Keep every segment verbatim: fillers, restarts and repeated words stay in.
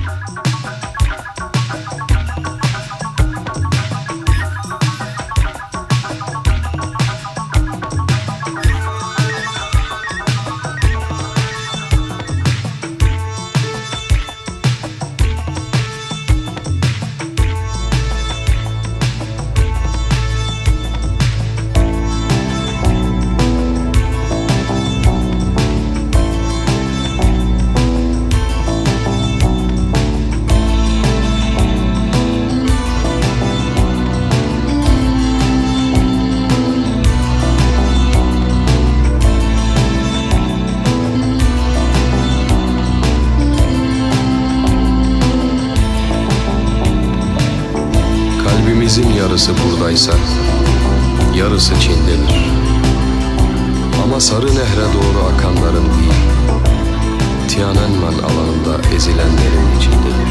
Kalbimizin yarısı buradaysa yarısı Çin'dedir. Ama Sarı Nehre doğru akanların değil, Tiananmen alanında ezilenlerin içindedir.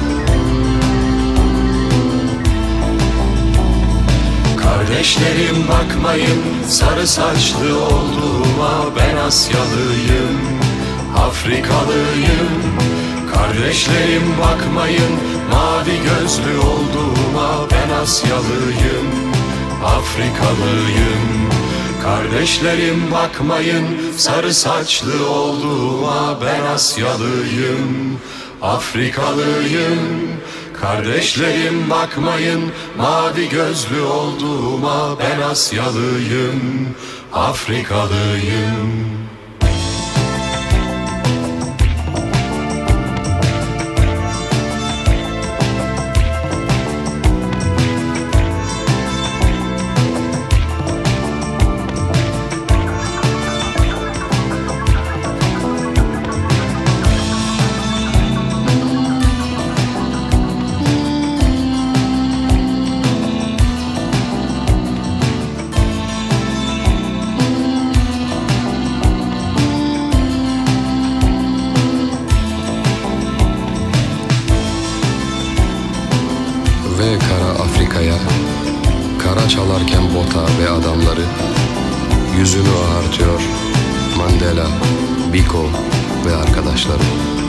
Kardeşlerim bakmayın sarı saçlı olduğuma, ben Asyalıyım, Afrikalıyım. Kardeşlerim bakmayın mavi gözlü olduğuma, ben Asyalıyım, Afrikalıyım. Kardeşlerim bakmayın sarı saçlı olduğuma, ben Asyalıyım, Afrikalıyım. Kardeşlerim bakmayın mavi gözlü olduğuma, ben Asyalıyım, Afrikalıyım. Ve kara Afrika'ya, kara çalarken bota ve adamları, yüzünü ağartıyor Mandela, Biko ve arkadaşları.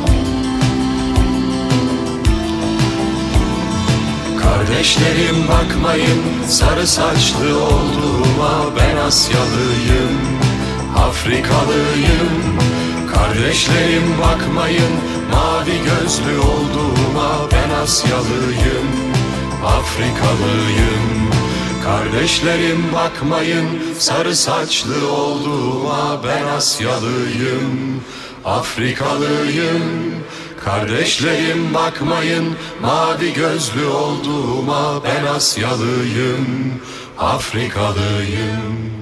Kardeşlerim bakmayın sarı saçlı olduğuma, ben Asyalıyım, Afrikalıyım. Kardeşlerim bakmayın mavi gözlü olduğuma, ben Asyalıyım, Afrikalıyım. Kardeşlerim bakmayın sarı saçlı olduğuma, ben Asyalıyım, Afrikalıyım. Kardeşlerim bakmayın mavi gözlü olduğuma, ben Asyalıyım, Afrikalıyım.